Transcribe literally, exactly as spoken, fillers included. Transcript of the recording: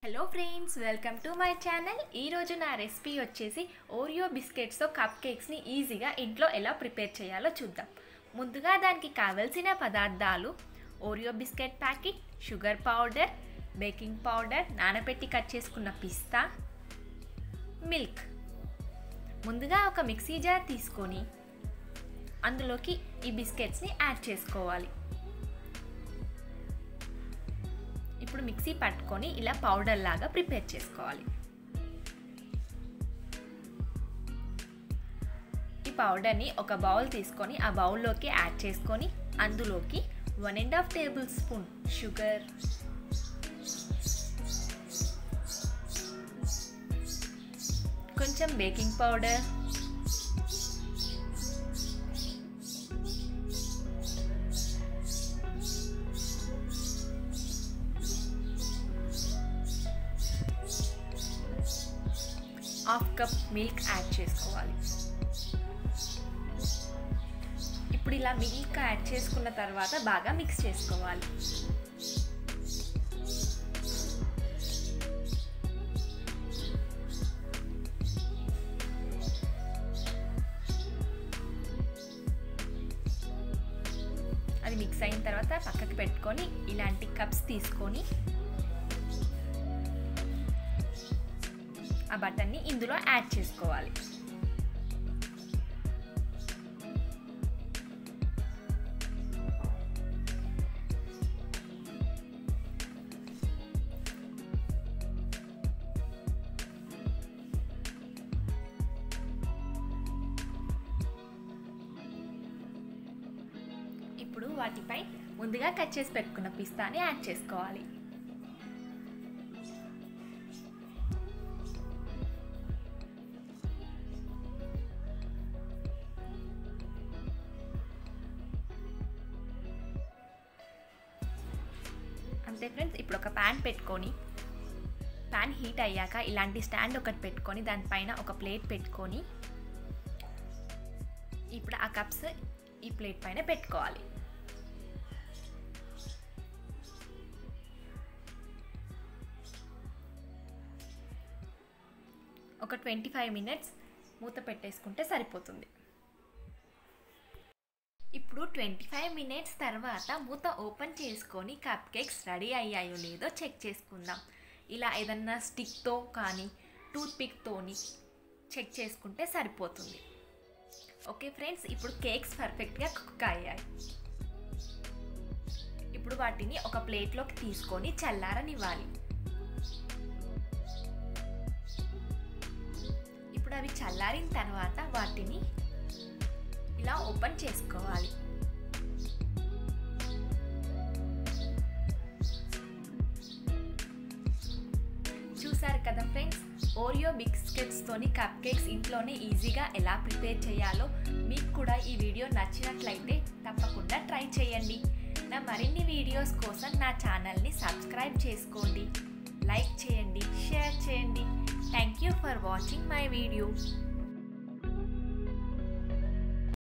Hello friends, welcome to my channel. ఈరోజు నా recipe వచ్చేసి ఓరియో బిస్కెట్స్తో కప్ కేక్స్ని ఈజీగా ఇంట్లో ఎలా ప్రిపేర్ చేయాలో చూద్దాం. ముందుగా దానికి కావలసిన పదార్థాలు: Oreo biscuit packet, sugar powder, baking powder, నానబెట్టి కట్ చేసుకున్న పిస్తా, మిల్క్. ముందుగా ఒక మిక్సీ జార్ తీసుకొని అందులోకి ఈ బిస్కెట్స్ని యాడ్ చేసుకోవాలి. ఇప్పుడు మిక్సీ పట్టుకొని ఇలా పౌడర్ లాగా ప్రిపేర్ చేసుకోవాలి. ఈ పౌడర్ని ఒక బౌల్ తీసుకొని ఆ బౌల్లోకి యాడ్ చేసుకొని అందులోకి one and half tablespoon sugar, కొంచెం baking powder, half cup milk add చేసుకోవాలి. ఇప్పుడు ఇలా మిల్క్ యాడ్ చేసుకున్న తర్వాత బాగా మిక్స్ చేసుకోవాలి. అది మిక్స్ అయిన తర్వాత పక్కకి పెట్టుకొని ఇలాంటి కప్స్ తీసుకొని ఆ బటన్ని ఇందులో యాడ్ చేసుకోవాలి. ఇప్పుడు వాటిపై ముందుగా కట్ చేసి పెట్టుకున్న పిస్తాని యాడ్ చేసుకోవాలి. అంతే ఫ్రెండ్స్. ఇప్పుడు ఒక ప్యాన్ పెట్టుకొని ప్యాన్ హీట్ అయ్యాక ఇలాంటి స్టాండ్ ఒకటి పెట్టుకొని దానిపైన ఒక ప్లేట్ పెట్టుకొని ఇప్పుడు ఆ కప్స్ ఈ ప్లేట్ పైన పెట్టుకోవాలి. ఒక ట్వంటీ ఫైవ్ మినిట్స్ మూత పెట్టేసుకుంటే సరిపోతుంది. ఇప్పుడు ట్వంటీ ఫైవ్ మినిట్స్ తర్వాత మూత ఓపెన్ చేసుకొని కప్ కేక్స్ రెడీ అయ్యాయో లేదో చెక్ చేసుకుందాం. ఇలా ఏదన్నా స్టిక్తో కానీ టూత్ పిక్తోని చెక్ చేసుకుంటే సరిపోతుంది. ఓకే ఫ్రెండ్స్, ఇప్పుడు కేక్స్ పర్ఫెక్ట్గా కుక్ అయ్యాయి. ఇప్పుడు వాటిని ఒక ప్లేట్లోకి తీసుకొని చల్లారనివ్వాలి. ఇప్పుడు అవి చల్లారిన తర్వాత వాటిని ఇలా ఓపెన్ చేసుకోవాలి. చూసారు కదా ఫ్రెండ్స్, ఓరియో బిస్కెట్స్తోని కప్ కేక్స్ ఇంట్లోనే ఈజీగా ఎలా ప్రిపేర్ చేయాలో. మీకు కూడా ఈ వీడియో నచ్చినట్లయితే తప్పకుండా ట్రై చేయండి. నా మరిన్ని వీడియోస్ కోసం నా ఛానల్ని సబ్స్క్రైబ్ చేసుకోండి, లైక్ చేయండి, షేర్ చేయండి. Thank you for watching my video.